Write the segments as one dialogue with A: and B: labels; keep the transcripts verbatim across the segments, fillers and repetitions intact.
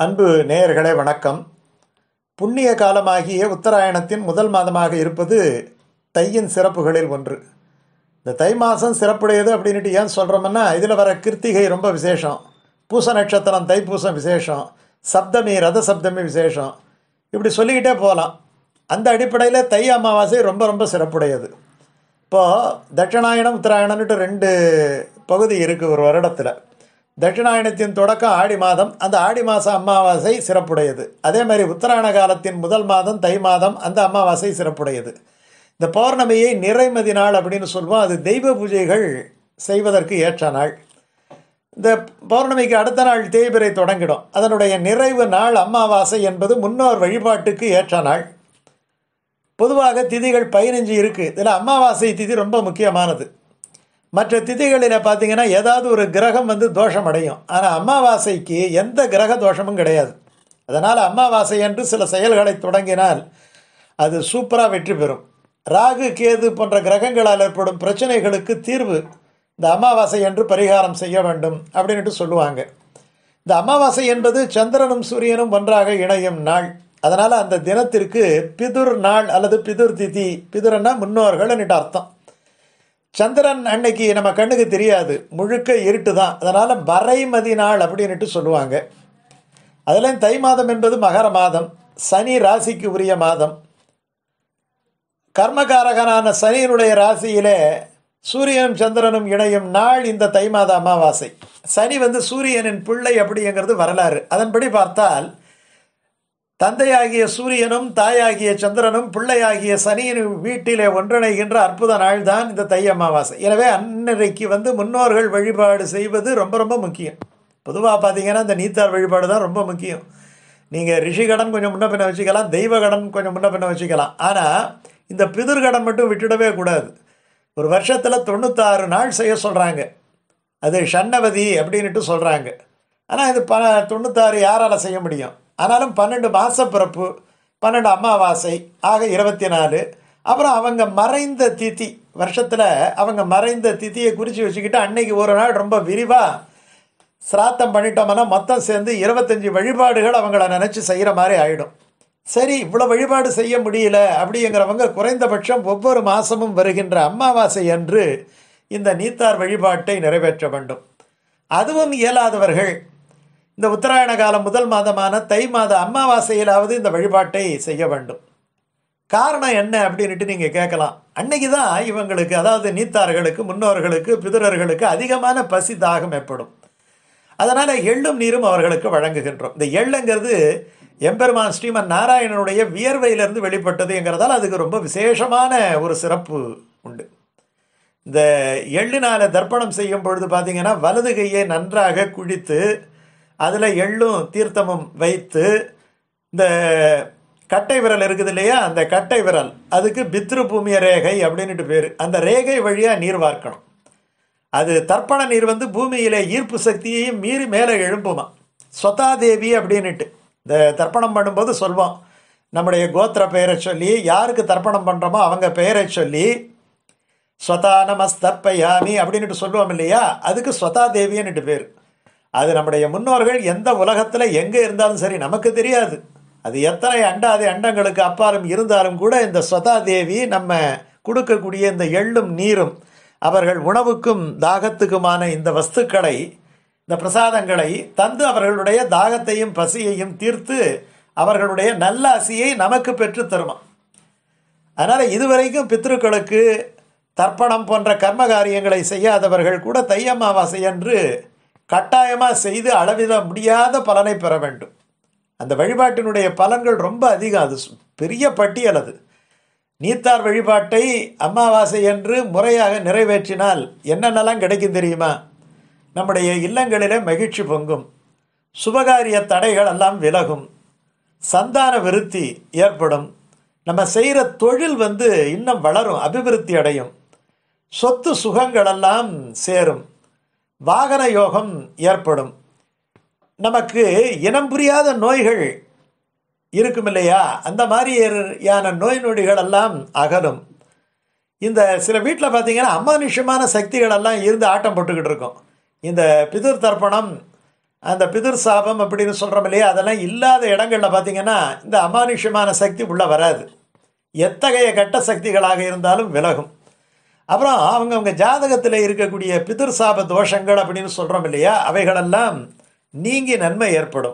A: அன்பு நேயர்களே வணக்கம். புண்ணிய காலமாகிய உத்தராயணத்தின் முதல் மாதமாக இருப்பது தையின் சிறப்புகளில் ஒன்று. இந்த தை மாதம் சிறப்புடையது அப்படின்ட்டு ஏன் சொல்கிறோம்னா, இதில் வர கிருத்திகை ரொம்ப விசேஷம், பூச நட்சத்திரம் தைப்பூசம் விசேஷம், சப்தமி ரத சப்தமி விசேஷம், இப்படி சொல்லிக்கிட்டே போகலாம். அந்த அடிப்படையில் தை அமாவாசை ரொம்ப ரொம்ப சிறப்புடையது. இப்போது தட்சிணாயணம் உத்தராயணம்னுட்டு ரெண்டு பகுதி இருக்குது ஒரு வருடத்தில். தட்சிணாயணத்தின் தொடக்கம் ஆடி மாதம், அந்த ஆடி மாதம் அமாவாசை சிறப்புடையது. அதே மாதிரி உத்தராயண காலத்தின் முதல் மாதம் தை மாதம், அந்த அமாவாசை சிறப்புடையது. இந்த பௌர்ணமியை நிறைமதி நாள் அப்படின்னு சொல்லுவோம். அது தெய்வ பூஜைகள் செய்வதற்கு ஏற்ற நாள். இந்த பௌர்ணமிக்கு அடுத்த நாள் தேய்பிறை தொடங்கிடும். அதனுடைய நிறைவு நாள் அமாவாசை என்பது முன்னோர் வழிபாட்டுக்கு ஏற்ற நாள். பொதுவாக திதிகள் பதினஞ்சு இருக்குது. இதில் அமாவாசை திதி ரொம்ப முக்கியமானது. மற்ற திதிகளில் பார்த்திங்கன்னா ஏதாவது ஒரு கிரகம் வந்து தோஷம் அடையும். ஆனால் அமாவாசைக்கு எந்த கிரக தோஷமும் கிடையாது. அதனால் அமாவாசை என்று சில செயல்களை தொடங்கினால் அது சூப்பராக வெற்றி பெறும். ராகு கேது போன்ற கிரகங்களால் ஏற்படும் பிரச்சனைகளுக்கு தீர்வு இந்த அமாவாசை என்று பரிகாரம் செய்ய வேண்டும் அப்படின்ட்டு சொல்லுவாங்க. இந்த அமாவாசை என்பது சந்திரனும் சூரியனும் ஒன்றாக இணையும் நாள். அதனால் அந்த தினத்திற்கு பிதுர் நாள் அல்லது பிதுர் திதி, பிதுர்னா முன்னோர்கள் என்று அர்த்தம். சந்திரன் அன்னைக்கு நம்ம கண்ணுக்கு தெரியாது, முழுக்க இருட்டு தான். அதனால் மறைமதி நாள் அப்படின்ட்டு சொல்லுவாங்க. அதில் தை மாதம் என்பது மகர மாதம், சனி ராசிக்கு உரிய மாதம். கர்மகாரகனான சனியினுடைய ராசியிலே சூரியனும் சந்திரனும் இணையும் நாள் இந்த தை மாத அமாவாசை. சனி வந்து சூரியனின் பிள்ளை அப்படிங்கிறது வரலாறு. அதன்படி பார்த்தால் தந்தையாகிய சூரியனும் தாயாகிய சந்திரனும் பிள்ளையாகிய சனியின் வீட்டிலே ஒன்றிணைகின்ற அற்புத நாள் தான் இந்த தை அமாவாசை. எனவே அன்றைக்கு வந்து முன்னோர்கள் வழிபாடு செய்வது ரொம்ப ரொம்ப முக்கியம். பொதுவாக பார்த்தீங்கன்னா இந்த நீத்தார் வழிபாடு தான் ரொம்ப முக்கியம். நீங்கள் ரிஷிகடன் கொஞ்சம் முன்ன பின்ன வச்சுக்கலாம், தெய்வகடன் கொஞ்சம் முன்ன பின்ன வச்சுக்கலாம். ஆனால் இந்த பிதுர்கடன் மட்டும் விட்டுடவே கூடாது. ஒரு வருஷத்தில் தொண்ணூத்தாறு நாள் செய்ய சொல்கிறாங்க. அது ஷண்ணவதி அப்படின்ட்டு சொல்கிறாங்க. ஆனால் இது ப தொண்ணூத்தாறு யாரால் செய்ய முடியும்? ஆனாலும் பன்னெண்டு மாத பிறப்பு, பன்னெண்டு அமாவாசை ஆக இருபத்தி நாலு. அப்புறம் அவங்க மறைந்த திதி, வருஷத்தில் அவங்க மறைந்த திதியை குறித்து வச்சுக்கிட்டு அன்னைக்கு ஒரு நாள் ரொம்ப விரிவாக சிராத்தம் பண்ணிட்டோம்னா மொத்தம் சேர்ந்து இருபத்தஞ்சி வழிபாடுகள் அவங்கள நினச்சி செய்கிற மாதிரி ஆகிடும். சரி, இவ்வளோ வழிபாடு செய்ய முடியல அப்படிங்கிறவங்க குறைந்தபட்சம் ஒவ்வொரு மாதமும் வருகின்ற அமாவாசை அன்று இந்த நீத்தார் வழிபாட்டை நிறைவேற்ற வேண்டும். அதுவும் இயலாதவர்கள் இந்த உத்தராயண காலம் முதல் மாதமான தை மாத அமாவாசையிலாவது இந்த வழிபாட்டை செய்ய வேண்டும். காரணம் என்ன அப்படின்ட்டு நீங்கள் கேட்கலாம். அன்னைக்கு தான் இவங்களுக்கு, அதாவது நீத்தார்களுக்கு, முன்னோர்களுக்கு, பிதுரர்களுக்கு அதிகமான பசி தாகம் ஏற்படும். அதனால் எள்ளும் நீரும் அவர்களுக்கு வழங்குகின்றோம். இந்த எள்ளுங்கிறது எம்பெருமான் ஸ்ரீமன் நாராயணனுடைய வியர்வையிலிருந்து வெளிப்பட்டதுங்கிறதால அதுக்கு ரொம்ப விசேஷமான ஒரு சிறப்பு உண்டு. இந்த எள்ளினால் தர்ப்பணம் செய்யும் பொழுது பார்த்திங்கன்னா வலது கையை நன்றாக குழித்து அதில் எள்ளும் தீர்த்தமும் வைத்து, இந்த கட்டை விரல் இருக்குது இல்லையா, அந்த கட்டை விரல் அதுக்கு பித்ரு பூமிய ரேகை அப்படின்ட்டு பேர். அந்த ரேகை வழியாக நீர் வார்க்கணும். அது தர்ப்பண நீர் வந்து பூமியிலே ஈர்ப்பு சக்தியையும் மீறி மேலே எழும்புமா. ஸ்வதாதேவி அப்படின்ட்டு இந்த தர்ப்பணம் பண்ணும்போது சொல்வோம், நம்முடைய கோத்திர பெயரை சொல்லி, யாருக்கு தர்ப்பணம் பண்ணுறோமோ அவங்க பெயரை சொல்லி ஸ்வதா நமஸ்தர்ப்பயாமி அப்படின்ட்டு சொல்லுவோம் இல்லையா, அதுக்கு ஸ்வதாதேவின்னுட்டு பேர். அது நம்முடைய முன்னோர்கள் எந்த உலகத்தில் எங்கே இருந்தாலும் சரி, நமக்கு தெரியாது. அது எத்தனை அண்டாதி அண்டங்களுக்கு அப்பாலும் இருந்தாலும் கூட இந்த ஸ்வதாதேவி நம்ம கொடுக்கக்கூடிய இந்த எள்ளும் நீரும் அவர்கள் உணவுக்கும் தாகத்துக்குமான இந்த வஸ்துக்களை, இந்த பிரசாதங்களை தந்து அவர்களுடைய தாகத்தையும் பசியையும் தீர்த்து அவர்களுடைய நல்ல ஆசியை நமக்கு பெற்று தருமா. அதனால் இதுவரைக்கும் பித்ருக்களுக்கு தர்ப்பணம் போன்ற கர்ம காரியங்களை செய்யாதவர்கள் கூட தை அமாவாசை அன்று கட்டாயமாக செய்து அளவிட முடியாத பலனை பெற வேண்டும். அந்த வழிபாட்டினுடைய பலன்கள் ரொம்ப அதிகம். அது பெரிய பட்டியல். அது நீத்தார் வழிபாட்டை அமாவாசை என்று முறையாக நிறைவேற்றினால் என்னென்னலாம் கிடைக்கும் தெரியுமா? நம்முடைய இல்லங்களிலே மகிழ்ச்சி பொங்கும், சுபகாரிய தடைகள் எல்லாம் விலகும், சந்தான விருத்தி ஏற்படும், நம்ம செய்கிற தொழில் வந்து இன்னும் வளரும், அபிவிருத்தி அடையும், சொத்து சுகங்களெல்லாம் சேரும், வாகன யோகம் ஏற்படும், நமக்கு இனம் புரியாத நோய்கள் இருக்கும் இல்லையா, அந்த மாதிரியான நோய் நொடிகள் எல்லாம் அகலும். இந்த சில வீட்டில் பார்த்திங்கன்னா அமானுஷ்யமான சக்திகள் எல்லாம் இருந்து ஆட்டம் போட்டுக்கிட்டு இருக்கோம். இந்த பிதுர் தர்ப்பணம் அந்த பிதிர் சாபம் அப்படின்னு சொல்கிறோம் இல்லையா, அதெல்லாம் இல்லாத இடங்களில் பார்த்திங்கன்னா இந்த அமானுஷ்யமான சக்தி உள்ளே வராது. எத்தகைய கெட்ட சக்திகளாக இருந்தாலும் விலகும். அப்புறம் அவங்கவுங்க ஜாதகத்தில் இருக்கக்கூடிய பிதிர் சாப தோஷங்கள் அப்படின்னு சொல்கிறோம் இல்லையா, அவைகளெல்லாம் நீங்கி நன்மை ஏற்படும்.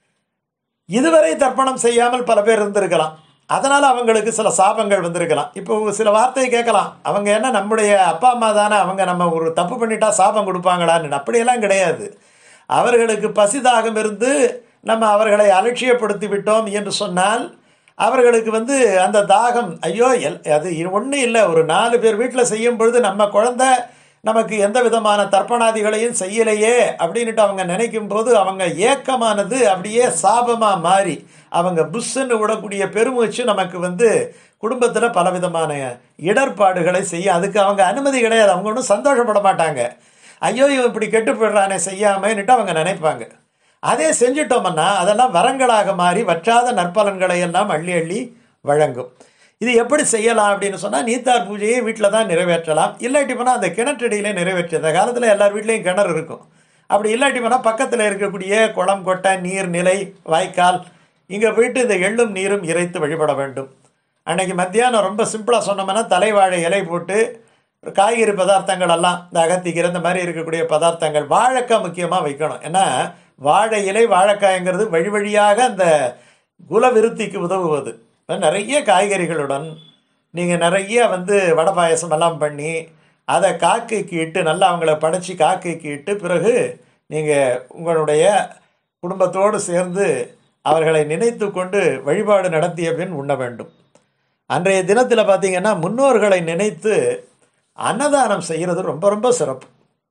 A: இதுவரை தர்ப்பணம் செய்யாமல் பல பேர் இருந்திருக்கலாம், அதனால் அவங்களுக்கு சில சாபங்கள் வந்திருக்கலாம். இப்போ சில வார்த்தையை கேட்கலாம், அவங்க என்ன நம்முடைய அப்பா அம்மா தானே, அவங்க நம்ம ஒரு தப்பு பண்ணிட்டா சாபம் கொடுப்பாங்களான்னு. அப்படியெல்லாம் கிடையாது. அவர்களுக்கு பசிதாகம் இருந்து நம்ம அவர்களை அலட்சியப்படுத்தி விட்டோம் என்று சொன்னால் அவர்களுக்கு வந்து அந்த தாகம், ஐயோ எல் அது ஒன்றும் இல்லை, ஒரு நாலு பேர் வீட்டில் செய்யும் பொழுது நம்ம குழந்தை நமக்கு எந்த விதமான தர்ப்பணாதிகளையும் செய்யலையே அப்படின்ட்டு அவங்க நினைக்கும் போது அவங்க ஏக்கமானது அப்படியே சாபமாக மாறி அவங்க புஷ்ஷுன்னு விடக்கூடிய பெருமூச்சு நமக்கு வந்து குடும்பத்தில் பலவிதமான இடர்பாடுகளை செய்ய, அதுக்கு அவங்க அனுமதி கிடையாது. அவங்க ஒன்றும் சந்தோஷப்பட மாட்டாங்க. ஐயோ இவன் இப்படி கெட்டு போயிடுறானே செய்யாமன்னுட்டு அவங்க நினைப்பாங்க. அதே செஞ்சிட்டோம்னா அதெல்லாம் வரங்களாக மாறி வற்றாத நற்பலன்களை எல்லாம் அள்ளி அள்ளி வழங்கும். இது எப்படி செய்யலாம் அப்படின்னு சொன்னால், நீத்தார் பூஜையை வீட்டில் தான் நிறைவேற்றலாம். இல்லாட்டி போனால் அந்த கிணற்றடியிலே நிறைவேற்ற, அந்த காலத்தில் எல்லார் வீட்லேயும் கிணறு இருக்கும். அப்படி இல்லாட்டி போனால் பக்கத்தில் இருக்கக்கூடிய குளம், கொட்டை, நீர் நிலை, வாய்க்கால், இங்கே போயிட்டு இந்த எள்ளும் நீரும் இறைத்து வழிபட வேண்டும். அன்றைக்கி மத்தியானம் ரொம்ப சிம்பிளாக சொன்னோம்னா தலைவாழை இலை போட்டு காய்கறி பதார்த்தங்கள் எல்லாம், இந்த அகத்திக்கீரை இந்த மாதிரி இருக்கக்கூடிய பதார்த்தங்கள், வாழைக்காய் முக்கியமாக வைக்கணும். ஏன்னா வாழை இலை வாழைக்காய்ங்கிறது வழி வழியாக அந்த குலவிருத்திக்கு உதவுவது. நிறைய காய்கறிகளுடன் நீங்கள் நிறைய வந்து வடை பாயசம் எல்லாம் பண்ணி அதை காக்கைக்கு இட்டு நல்லா அவங்கள படைச்சி காக்கைக்கு இட்டு பிறகு நீங்கள் உங்களுடைய குடும்பத்தோடு சேர்ந்து அவர்களை நினைத்து கொண்டு வழிபாடு நடத்திய பின் உண்ண வேண்டும். அன்றைய தினத்தில் பார்த்திங்கன்னா முன்னோர்களை நினைத்து அன்னதானம் செய்கிறது ரொம்ப ரொம்ப சிறப்பு.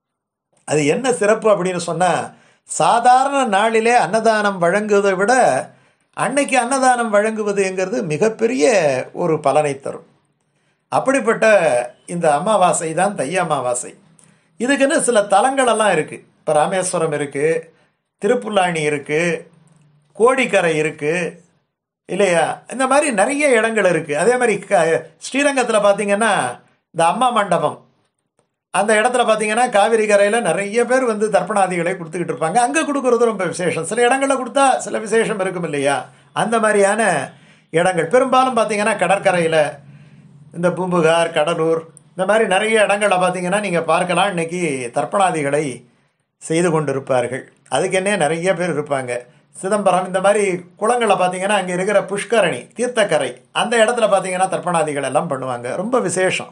A: அது என்ன சிறப்பு அப்படின்னு சொன்னால், சாதாரண நாளிலே அன்னதானம் வழங்குவதை விட அன்னைக்கு அன்னதானம் வழங்குவதுங்கிறது மிகப்பெரிய ஒரு பலனை தரும். அப்படிப்பட்ட இந்த அமாவாசை தான் தை அமாவாசை. இதுக்குன்னு சில தலங்களெல்லாம் இருக்குது. இப்போ ராமேஸ்வரம் இருக்குது, திருப்புல்லானி இருக்குது, கோடிக்கரை இருக்குது இல்லையா, இந்த மாதிரி நிறைய இடங்கள் இருக்குது. அதே மாதிரி க ஸ்ரீரங்கத்தில் பார்த்திங்கன்னா இந்த அம்மா மண்டபம், அந்த இடத்துல பார்த்தீங்கன்னா காவிரி கரையில் நிறைய பேர் வந்து தர்ப்பணாதிகளை கொடுத்துக்கிட்டு இருப்பாங்க. அங்கே கொடுக்குறது ரொம்ப விசேஷம். சில இடங்களில் கொடுத்தா சில விசேஷம் இருக்கும் இல்லையா, அந்த மாதிரியான இடங்கள். பெரும்பாலும் பார்த்திங்கன்னா கடற்கரையில், இந்த பூம்புகார், கடலூர், இந்த மாதிரி நிறைய இடங்களில் பார்த்திங்கன்னா நீங்கள் பார்க்கலாம் இன்றைக்கி தர்ப்பணாதிகளை செய்து கொண்டு இருப்பார்கள். அதுக்கென்னே நிறைய பேர் இருப்பாங்க. சிதம்பரம் இந்த மாதிரி குளங்களில் பார்த்திங்கன்னா அங்கே இருக்கிற புஷ்கரணி, தீர்த்தக்கரை, அந்த இடத்துல பார்த்திங்கன்னா தர்ப்பணாதிகள் எல்லாம் பண்ணுவாங்க. ரொம்ப விசேஷம்.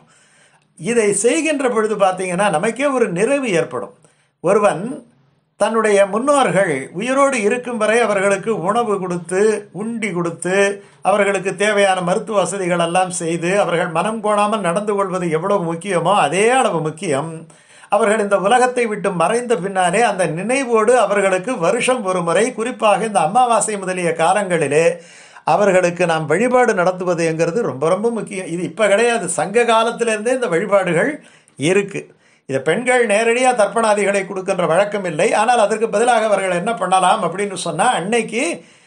A: இதை செய்கின்ற பொழுது பார்த்திங்கன்னா நமக்கே ஒரு நிறைவு ஏற்படும். ஒருவன் தன்னுடைய முன்னோர்கள் உயிரோடு இருக்கும் வரை அவர்களுக்கு உணவு கொடுத்து உண்டி கொடுத்து அவர்களுக்கு தேவையான மருத்துவ வசதிகள் எல்லாம் செய்து அவர்கள் மனம் கோணாமல் நடந்து கொள்வது எவ்வளவு முக்கியமோ அதே அளவு முக்கியம் அவர்கள் இந்த உலகத்தை விட்டு மறைந்த பின்னாலே அந்த நினைவோடு அவர்களுக்கு வருஷம் ஒரு முறை, குறிப்பாக இந்த அமாவாசை முதலிய காலங்களிலே அவர்களுக்கு நாம் வழிபாடு நடத்துவதுங்கிறது ரொம்ப ரொம்ப முக்கியம். இது இப்போ கிடையாது, சங்க காலத்திலேருந்தே இந்த வழிபாடுகள் இருக்குது. இதை பெண்கள் நேரடியாக தர்ப்பணாதிகளை கொடுக்கின்ற வழக்கம் இல்லை. ஆனால் அதற்கு பதிலாக அவர்கள் என்ன பண்ணலாம் அப்படின்னு சொன்னால், அன்னைக்கு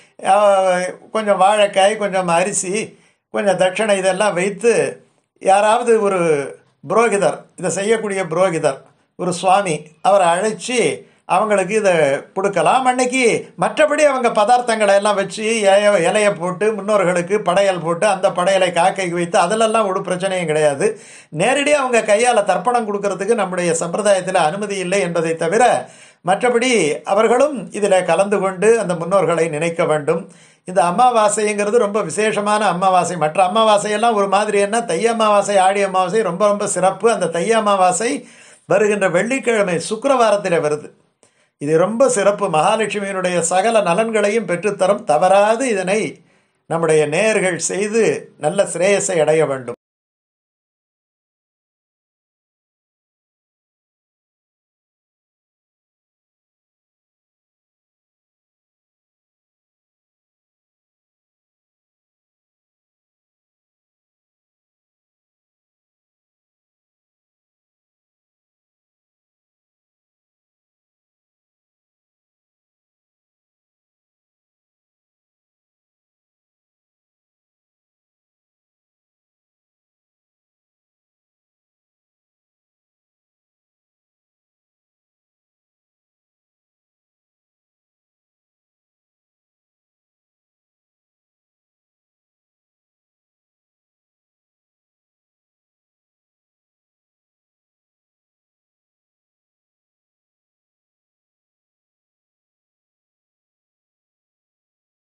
A: கொஞ்சம் வாழைக்காய், கொஞ்சம் அரிசி, கொஞ்சம் தட்சணை இதெல்லாம் வைத்து யாராவது ஒரு புரோகிதர், இதை செய்யக்கூடிய புரோகிதர், ஒரு சுவாமி, அவரை அழைச்சி அவங்களுக்கு இதை கொடுக்கலாம். அன்னைக்கு மற்றபடி அவங்க பதார்த்தங்களை எல்லாம் வச்சு இலையை போட்டு முன்னோர்களுக்கு படையல் போட்டு அந்த படையலை காக்கைக்கு வைத்து அதிலெல்லாம் ஒரு பிரச்சனையும் கிடையாது. நேரடியாக அவங்க கையால் தர்ப்பணம் கொடுக்கறதுக்கு நம்முடைய சம்பிரதாயத்தில் அனுமதி இல்லை என்பதை தவிர மற்றபடி அவர்களும் இதில் கலந்து கொண்டு அந்த முன்னோர்களை நினைக்க வேண்டும். இந்த அமாவாசைங்கிறது ரொம்ப விசேஷமான அமாவாசை. மற்ற அமாவாசையெல்லாம் ஒரு மாதிரி, என்ன தை அமாவாசை, ஆடி அமாவாசை ரொம்ப ரொம்ப சிறப்பு. அந்த தை அமாவாசை வருகின்ற வெள்ளிக்கிழமை சுக்கிரவாரத்தில் வருது. இது ரொம்ப சிறப்பு. மகாலட்சுமியினுடைய சகல நலன்களையும் பெற்றுத்தரும். தவறாது இதனை நம்முடைய நேயர்கள் செய்து நல்ல சிரேயஸை அடைய வேண்டும்.